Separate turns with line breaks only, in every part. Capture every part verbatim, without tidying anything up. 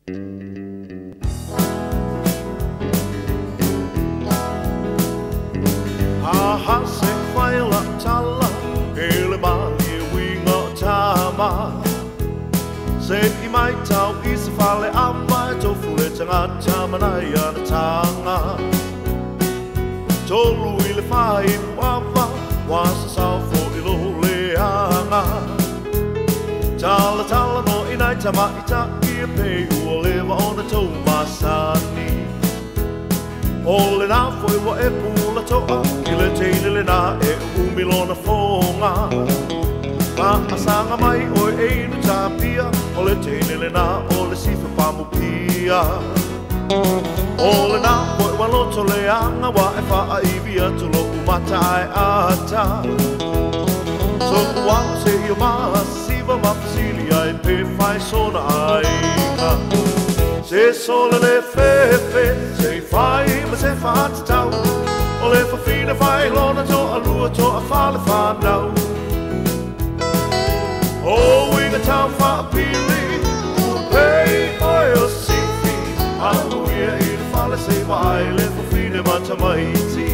Ha se whai la tala, he le mani winga o tama. Se I mai tau I se whale amma e tofu le tangata manai ana tanga. Tolu I le whai wawa, wasa sao fo I lo le anga. Tala tala no I nai tama I ta I a pei ua lewa ona tau masani. Ole na foi wa e pula toa, I le teine le na e umilona fonga. Ma asanga mai o e einu tapia, o le teine le na o le sifa pamupia. Ole na foi wa loto le anga wa e faa ibia tulo umata e ata. So kuang se i o maa siva mapasilia e pe fai sona aina. Se sole le fefe, se fai ma se fata tau. O le fafina fai lona to a lua to a fale whanau. O winga tau wha pili, ua pei oi o sifi. Anu ia I le fale se vai le fafina mata maiti.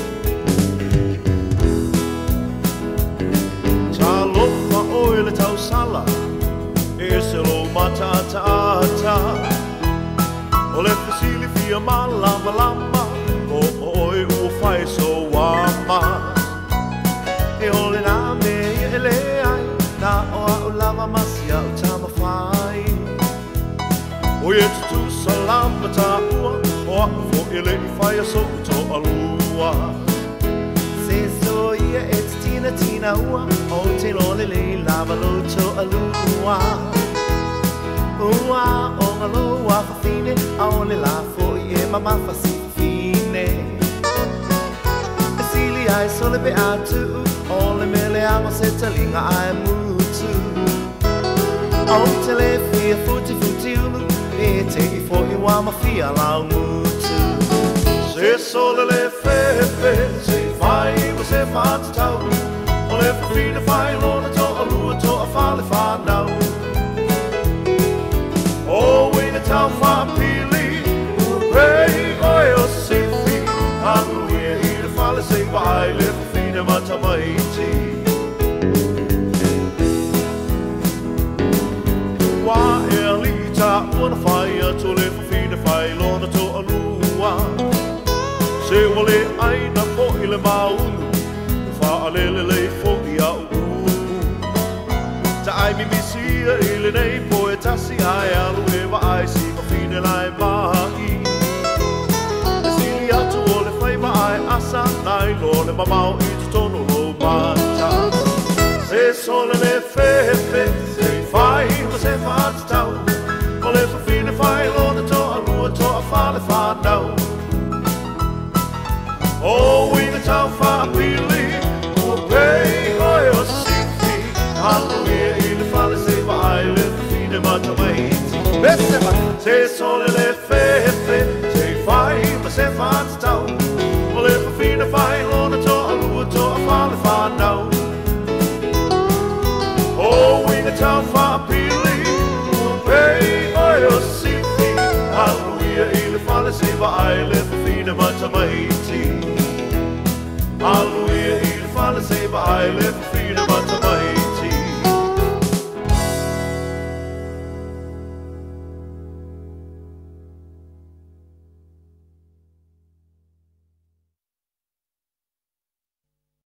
Ta lofa oi le tau sala, e se lo mata ata ata. O le fasili fia malama lama, o oi ua fai so wama. E ole na me e le ai, na o au lava masia o tama fai. O e tutu salamba ta ua, o aku fo e le I fai a so to alua. Se so ia e tina tina ua, o te lole le lava lo to alua. Ua o ngā loa whawhine, a ole la fo I e mama whasifine. E sili ai sole pe atu, ole mele amo se talinga ai mutu. O te le fia futi futi ulu, e te I fo I wama fia lau mutu. Se sole le fefe, se fai wa se whatatau, ole whawhine fai lona to a lua to a whale whanau. O winga tau wha pili, ua pei oi o sifi. Anu ia I le whale se vai le whawhine mata maiti. Wa e alita ua na whai atu le whawhine whai lona to alua. Se wale aina po I le maunu, wha alele le fo I au uu. Ta ai mi misia I le nei po e tasi ai alu e wa ai si ma fine lai mahi. E sili atu o le whai ma ai asa nai lo le mamau I te tono lo mata. Se sole le fefe, se whai ma se whatatau. O le whawhine whai lo na to a lua to a whale whanau. O winga tau wha pili, ua pei oi o sifi. Anu ia I le whale se vai le whawhine mata maiti. Se sole le fefe, se whai ma se whatatau. O le whawhine whai lona to a lua to a whale whanau. O winga tau wha pili, ua pei oi o sifi. Anu ia I le whale se vai le